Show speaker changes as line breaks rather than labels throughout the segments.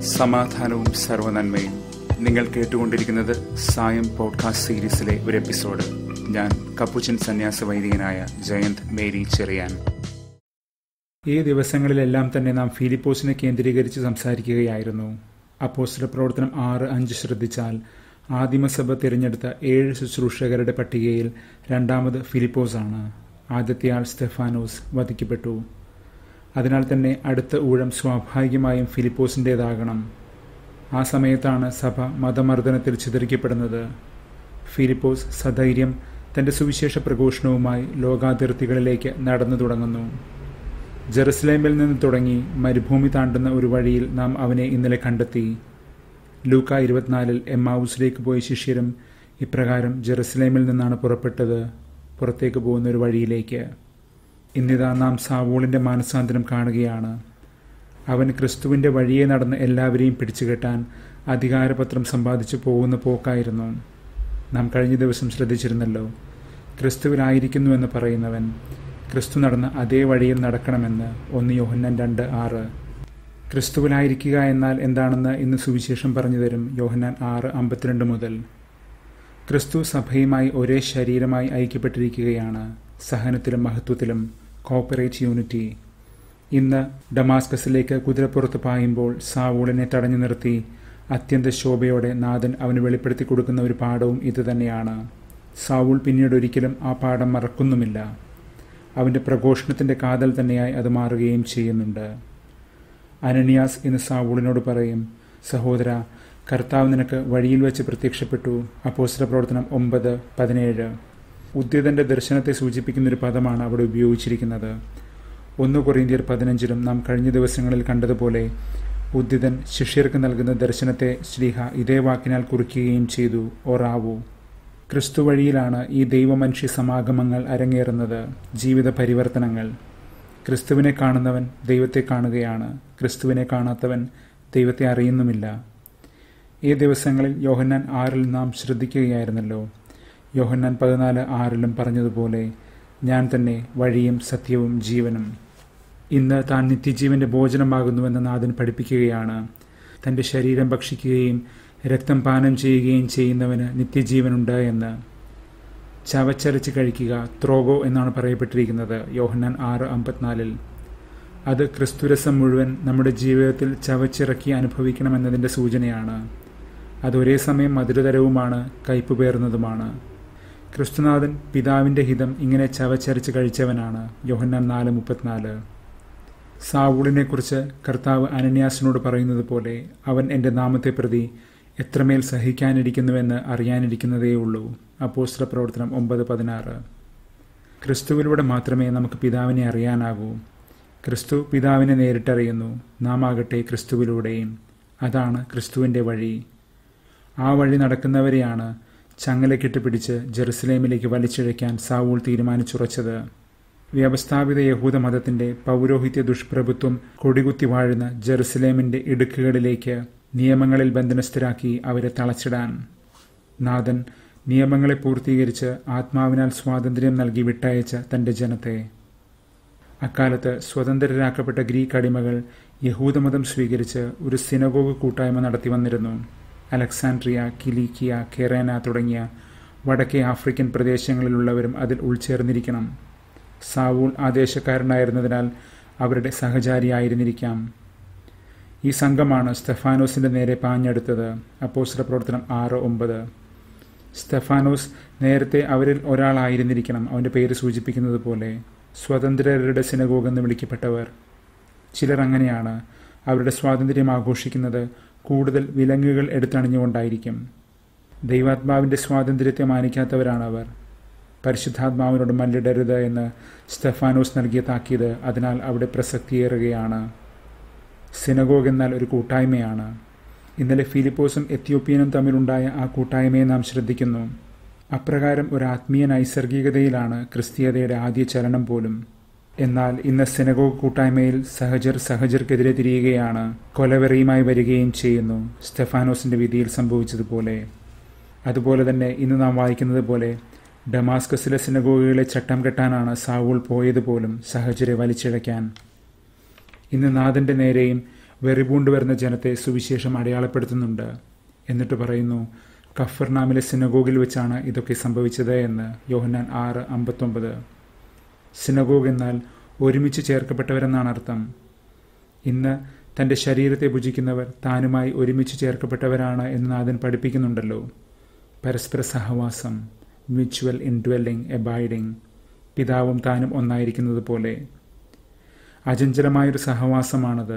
സമാധാനവും സർവ്വനന്മയും. നിങ്ങൾ കേട്ടുകൊണ്ടിരിക്കുന്നത് സായം പോഡ്കാസ്റ്റ് സീരീസിലെ ഒരു എപ്പിസോഡ്. ഞാൻ കപ്പുച്ചൻ സന്യാസ വൈദികനായ ജയന്ത് മേരി ചെറിയാൻ. ഈ ദിവസങ്ങളിലെല്ലാം തന്നെ നാം ഫിലിപ്പോസിനെ കേന്ദ്രീകരിച്ച് സംസാരിക്കുകയായിരുന്നു. അപ്പോസ്തല പ്രവർത്തനം 6:5 ശ്രദ്ധിച്ചാൽ ആദിമസഭ തിരഞ്ഞെടുത്ത 7 ശുശ്രൂഷകരുടെ പട്ടികയിൽ രണ്ടാമത് ഫിലിപ്പോസാണ്. ആദ്യത്തെ ആൾ സ്തെഫാനോസ് വധിക്കപ്പെട്ടു. അതിനാൽ തന്നെ അടുത്ത ഊഴം സ്വാഭാവികമായും ഫിലിപ്പോസിൻ്റേതാകണം. ആ സമയത്താണ് സഭ മതമർദ്ദനത്തിൽ ചിതറിക്കപ്പെടുന്നത്. ഫിലിപ്പോസ് സധൈര്യം തൻ്റെ സുവിശേഷ പ്രഘോഷണവുമായി ലോകാതിർത്തികളിലേക്ക് നടന്നു തുടങ്ങുന്നു. ജെറുസലേമിൽ നിന്ന് തുടങ്ങി മരുഭൂമി താണ്ടുന്ന ഒരു വഴിയിൽ നാം അവനെ ഇന്നലെ കണ്ടെത്തി. ലൂക്ക 24 എമ്മാവൂസിലേക്ക് പോയ ശിഷ്യരും ഇപ്രകാരം ജെറുസലേമിൽ നിന്നാണ് പുറപ്പെട്ടത്, പുറത്തേക്ക് പോകുന്ന ഒരു വഴിയിലേക്ക്. ഇന്നിതാ നാം സാവൂളിൻ്റെ മാനസാന്തരം കാണുകയാണ്. അവൻ ക്രിസ്തുവിൻ്റെ വഴിയെ നടന്ന് എല്ലാവരെയും പിടിച്ചുകെട്ടാൻ അധികാരപത്രം സമ്പാദിച്ചു പോകുന്ന പോക്കായിരുന്നു. നാം കഴിഞ്ഞ ദിവസം ശ്രദ്ധിച്ചിരുന്നല്ലോ. ക്രിസ്തുവിലായിരിക്കുന്നുവെന്ന് പറയുന്നവൻ ക്രിസ്തു നടന്ന അതേ വഴിയിൽ നടക്കണമെന്ന് 1 യോഹന്നാൻ 2:6. ക്രിസ്തുവിലായിരിക്കുക എന്നാൽ എന്താണെന്ന് ഇന്ന് സുവിശേഷം പറഞ്ഞു തരും. യോഹന്നാൻ 6:52 മുതൽ. ക്രിസ്തു സഭയുമായി ഒരേ ശരീരമായി ഐക്യപ്പെട്ടിരിക്കുകയാണ്, സഹനത്തിലും മഹത്വത്തിലും. Cooperate unity. ഇന്ന് ഡമാസ്കസിലേക്ക് കുതിരപ്പുറത്ത് പായുമ്പോൾ സാവൂളിനെ തടഞ്ഞു നിർത്തി അത്യന്ത ശോഭയോടെ നാഥൻ അവന് വെളിപ്പെടുത്തി കൊടുക്കുന്ന ഒരു പാഠവും ഇതുതന്നെയാണ്. സാവൂൾ പിന്നീട് ഒരിക്കലും ആ പാഠം മറക്കുന്നുമില്ല. അവൻ്റെ പ്രഘോഷണത്തിൻ്റെ കാതൽ തന്നെയായി അത് മാറുകയും ചെയ്യുന്നുണ്ട്. അനനിയാസ് ഇന്ന് സാവൂളിനോട് പറയും, സഹോദര, കർത്താവ് നിനക്ക് വഴിയിൽ വെച്ച് പ്രത്യക്ഷപ്പെട്ടു. അപ്പോസ്തല പ്രവർത്തനം 9:17. ഉദ്യതൻ്റെ ദർശനത്തെ സൂചിപ്പിക്കുന്നൊരു പദമാണ് അവിടെ ഉപയോഗിച്ചിരിക്കുന്നത്. 1 കൊറിന്ത്യർ 15 നാം കഴിഞ്ഞ ദിവസങ്ങളിൽ കണ്ടതുപോലെ ഉദ്യതൻ ശിഷ്യർക്ക് നൽകുന്ന ദർശനത്തെ ശ്ലീഹ ഇതേ വാക്കിനാൽ കുറിക്കുകയും ചെയ്തു, ഒറാവു. ക്രിസ്തു വഴിയിലാണ് ഈ ദൈവമനുഷ്യ സമാഗമങ്ങൾ അരങ്ങേറുന്നത്, ജീവിത പരിവർത്തനങ്ങൾ. ക്രിസ്തുവിനെ കാണുന്നവൻ ദൈവത്തെ കാണുകയാണ്, ക്രിസ്തുവിനെ കാണാത്തവൻ ദൈവത്തെ അറിയുന്നുമില്ല. ഈ ദിവസങ്ങളിൽ യോഹന്നാൻ 6 നാം ശ്രദ്ധിക്കുകയായിരുന്നല്ലോ. യോഹന്നാൻ 14:6 പറഞ്ഞതുപോലെ, ഞാൻ തന്നെ വഴിയും സത്യവും ജീവനും. ഇന്ന് താൻ നിത്യജീവന്റെ ഭോജനമാകുന്നുവെന്ന് നാഥൻ പഠിപ്പിക്കുകയാണ്. തൻ്റെ ശരീരം ഭക്ഷിക്കുകയും രക്തം പാനം ചെയ്യുകയും ചെയ്യുന്നവന് നിത്യജീവനുണ്ട് എന്ന്. ചവച്ചരച്ച് കഴിക്കുക, ത്രോഗോ എന്നാണ് പറയപ്പെട്ടിരിക്കുന്നത് യോഹന്നാൻ 6:54. അത് ക്രിസ്തുരസം മുഴുവൻ നമ്മുടെ ജീവിതത്തിൽ ചവച്ചിറക്കി അനുഭവിക്കണമെന്നതിൻ്റെ സൂചനയാണ്. അത് ഒരേ സമയം മധുരതരവുമാണ്, കയ്പുപേറുന്നതുമാണ്. ക്രിസ്തുനാഥൻ പിതാവിൻ്റെ ഹിതം ഇങ്ങനെ ചവച്ചരച്ച് കഴിച്ചവനാണ്. യോഹന്നാൻ 4:34. സാവൂളിനെക്കുറിച്ച് കർത്താവ് അനന്യാസിനോട് പറയുന്നത് പോലെ, അവൻ എൻ്റെ നാമത്തെ പ്രതി എത്രമേൽ സഹിക്കാനിരിക്കുന്നുവെന്ന് അറിയാനിരിക്കുന്നതേയുള്ളൂ. അപ്പോസ്തല പ്രവർത്തനം 9:16. ക്രിസ്തുവിലൂടെ മാത്രമേ നമുക്ക് പിതാവിനെ അറിയാനാകൂ. ക്രിസ്തു പിതാവിനെ നേരിട്ടറിയുന്നു, നാം ആകട്ടെ ക്രിസ്തുവിലൂടെയും. അതാണ് ക്രിസ്തുവിൻ്റെ വഴി. ആ വഴി നടക്കുന്നവരെയാണ് ചങ്ങലക്കിട്ട് പിടിച്ച് ജെറുസലേമിലേക്ക് വലിച്ചിഴയ്ക്കാൻ സാവൂൾ തീരുമാനിച്ചുറച്ചത്. വ്യവസ്ഥാപിത യഹൂദ മതത്തിൻ്റെ പൗരോഹിത്യ ദുഷ്പ്രഭുത്വം കൊടികുത്തി വാഴുന്ന ജെറുസലേമിൻ്റെ ഇടുക്കുകളിലേക്ക് നിയമങ്ങളിൽ ബന്ധനസ്ഥരാക്കി അവരെ തളച്ചിടാൻ. നാഥൻ നിയമങ്ങളെ പൂർത്തീകരിച്ച് ആത്മാവിനാൽ സ്വാതന്ത്ര്യം നൽകി വിട്ടയച്ച തൻ്റെ ജനത്തെ. അക്കാലത്ത് സ്വതന്ത്രരാക്കപ്പെട്ട ഗ്രീക്ക് അടിമകൾ യഹൂദമതം സ്വീകരിച്ച് ഒരു സിനഗോഗ് കൂട്ടായ്മ നടത്തി വന്നിരുന്നു. അലക്സാൻഡ്രിയ, കിലീക്കിയ, കെറേന തുടങ്ങിയ വടക്കേ ആഫ്രിക്കൻ പ്രദേശങ്ങളിലുള്ളവരും അതിൽ ഉൾച്ചേർന്നിരിക്കണം. സാവൂൾ ആ ദേശക്കാരനായിരുന്നതിനാൽ അവരുടെ സഹചാരിയായിരുന്നിരിക്കാം. ഈ സംഘമാണ് സ്തെഫാനോസിൻ്റെ നേരെ പാഞ്ഞെടുത്തത്. അപ്പോസ്തല പ്രവർത്തനം 6:9. സ്തെഫാനോസ് നേരത്തെ അവരിൽ ഒരാളായിരുന്നിരിക്കണം, അവൻ്റെ പേര് സൂചിപ്പിക്കുന്നത് പോലെ. സ്വതന്ത്രരുടെ സിനഗോഗ് എന്ന് വിളിക്കപ്പെട്ടവർ. ചിലർ അങ്ങനെയാണ്. അവരുടെ സ്വാതന്ത്ര്യം ആഘോഷിക്കുന്നത് കൂടുതൽ വിലങ്ങുകൾ എടുത്തണിഞ്ഞുകൊണ്ടായിരിക്കും. ദൈവാത്മാവിൻ്റെ സ്വാതന്ത്ര്യത്തെ മാനിക്കാത്തവരാണവർ. പരിശുദ്ധാത്മാവിനോട് മല്ലിടരുത് എന്ന് സ്തെഫാനോസ് നൽകിയ താക്കീത് അതിനാൽ അവിടെ പ്രസക്തിയേറുകയാണ്. സിനഗോഗ് എന്നാൽ ഒരു കൂട്ടായ്മയാണ്. ഇന്നലെ ഫിലിപ്പോസും എത്യോപ്യനും തമ്മിലുണ്ടായ ആ കൂട്ടായ്മയെ നാം ശ്രദ്ധിക്കുന്നു. അപ്രകാരം ഒരു ആത്മീയ നൈസർഗികതയിലാണ് ക്രിസ്തീയതയുടെ ആദ്യ ചലനം പോലും. എന്നാൽ ഇന്ന് സിനഗോഗ് കൂട്ടായ്മയിൽ സഹജർക്കെതിരെ തിരിയുകയാണ്, കൊലവെറിയുമായി വരികയും ചെയ്യുന്നു, സ്തെഫാനോസിൻ്റെ വിധിയിൽ സംഭവിച്ചതുപോലെ. അതുപോലെ തന്നെ ഇന്ന് നാം വായിക്കുന്നത് പോലെ ഡമാസ്കസിലെ സിനഗോഗുകളെ ചട്ടം കെട്ടാനാണ് സാവൂൾ പോയതുപോലും, സഹചരെ വലിച്ചിഴയ്ക്കാൻ. ഇന്ന് നാഥൻ്റെ നേരെയും വെറിപൂണ്ട് വരുന്ന ജനത്തെ സുവിശേഷം അടയാളപ്പെടുത്തുന്നുണ്ട്. എന്നിട്ട് പറയുന്നു, കഫർനാമിലെ സിനഗോഗിൽ വെച്ചാണ് ഇതൊക്കെ സംഭവിച്ചത് എന്ന്. യോഹന്നാൻ 6:59. സിനഗോഗ് എന്നാൽ ഒരുമിച്ച് ചേർക്കപ്പെട്ടവരെന്നാണ് അർത്ഥം. ഇന്ന് തൻ്റെ ശരീരത്തെ ഭുജിക്കുന്നവർ താനുമായി ഒരുമിച്ച് ചേർക്കപ്പെട്ടവരാണ് എന്ന് നാഥൻ പഠിപ്പിക്കുന്നുണ്ടല്ലോ. പരസ്പര സഹവാസം, മ്യൂച്വൽ ഇൻഡ്വെല്ലിംഗ്, എബൈഡിംഗ്, പിതാവും താനും ഒന്നായിരിക്കുന്നത് പോലെ അചഞ്ചലമായൊരു സഹവാസമാണത്.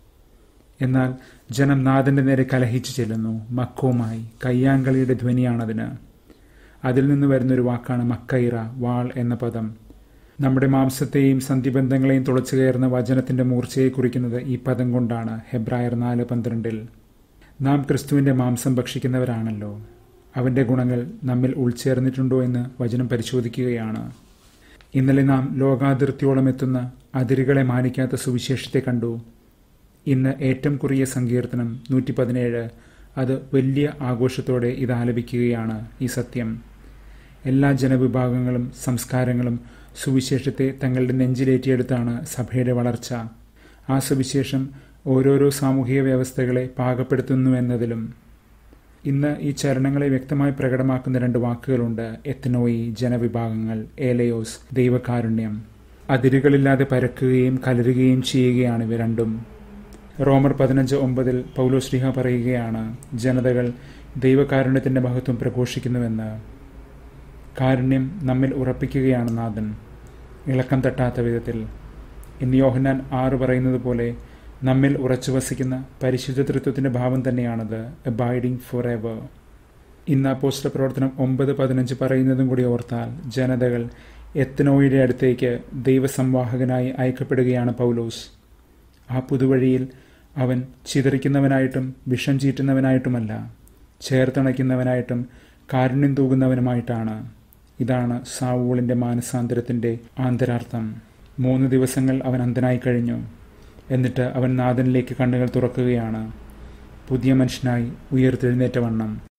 എന്നാൽ ജനം നാഥൻ്റെ നേരെ കലഹിച്ചു ചെല്ലുന്നു. മക്കവുമായി കയ്യാങ്കളിയുടെ ധ്വനിയാണതിന്. അതിൽ നിന്ന് വരുന്നൊരു വാക്കാണ് മക്കൈറ, വാൾ എന്ന പദം. നമ്മുടെ മാംസത്തെയും സന്ധിബന്ധങ്ങളെയും തുളച്ചു കയറുന്ന വചനത്തിൻ്റെ മൂർച്ചയെ കുറിക്കുന്നത് ഈ പദം കൊണ്ടാണ്. ഹെബ്രായർ 4:12. നാം ക്രിസ്തുവിൻ്റെ മാംസം ഭക്ഷിക്കുന്നവരാണല്ലോ. അവൻ്റെ ഗുണങ്ങൾ നമ്മിൽ ഉൾച്ചേർന്നിട്ടുണ്ടോ എന്ന് വചനം പരിശോധിക്കുകയാണ്. ഇന്നലെ നാം ലോകാതിർത്തിയോളം എത്തുന്ന അതിരുകളെ മാനിക്കാത്ത സുവിശേഷത്തെ കണ്ടു. ഇന്ന് ഏറ്റവും കുറിയ സങ്കീർത്തനം 117 അത് വലിയ ആഘോഷത്തോടെ ഇത് ആലപിക്കുകയാണ്. ഈ സത്യം, എല്ലാ ജനവിഭാഗങ്ങളും സംസ്കാരങ്ങളും സുവിശേഷത്തെ തങ്ങളുടെ നെഞ്ചിലേറ്റിയെടുത്താണ് സഭയുടെ വളർച്ച. ആ സുവിശേഷം ഓരോരോ സാമൂഹിക വ്യവസ്ഥകളെ പാകപ്പെടുത്തുന്നുവെന്നതിലും. ഇന്ന് ഈ ചരണങ്ങളെ വ്യക്തമായി പ്രകടമാക്കുന്ന 2 വാക്കുകളുണ്ട്. എത്നോയി, ജനവിഭാഗങ്ങൾ; ഏലയോസ്, ദൈവകാരുണ്യം. അതിരുകളില്ലാതെ പരക്കുകയും കലരുകയും ചെയ്യുകയാണ് ഇവ രണ്ടും. റോമർ 15:9 പൗലോസ്ലീഹ പറയുകയാണ്, ജനതകൾ ദൈവകാരുണ്യത്തിൻ്റെ മഹത്വം പ്രഘോഷിക്കുന്നുവെന്ന്. കാരുണ്യം നമ്മിൽ ഉറപ്പിക്കുകയാണ് നാഥൻ, ഇളക്കം തട്ടാത്ത വിധത്തിൽ. ഇന്ന് യോഹന്നാൻ 6 പറയുന്നത് പോലെ നമ്മിൽ ഉറച്ചു വസിക്കുന്ന പരിശുദ്ധ തൃത്വത്തിൻ്റെ ഭാവം തന്നെയാണത്, അബൈഡിങ് ഫോർ എവർ. ഇന്ന് അപ്പോസ്തല പ്രവർത്തനം 9:15 പറയുന്നതും കൂടി ഓർത്താൽ, ജനതകൾ എത്നോയുടെ അടുത്തേക്ക് ദൈവസംവാഹകനായി അയക്കപ്പെടുകയാണ് പൗലോസ്. ആ പുതുവഴിയിൽ അവൻ ചിതറിക്കുന്നവനായിട്ടും വിഷം ചീറ്റുന്നവനായിട്ടുമല്ല, ചേർത്തണയ്ക്കുന്നവനായിട്ടും കാരുണ്യം തൂകുന്നവനുമായിട്ടാണ്. ഇതാണ് സാവൂളിൻ്റെ മാനസാന്തരത്തിൻ്റെ ആന്തരാർത്ഥം. 3 ദിവസങ്ങൾ അവൻ അന്ധനായി കഴിഞ്ഞു. എന്നിട്ട് അവൻ നാഥനിലേക്ക് കണ്ണുകൾ തുറക്കുകയാണ്, പുതിയ മനുഷ്യനായി ഉയർത്തെഴുന്നേറ്റ വണ്ണം.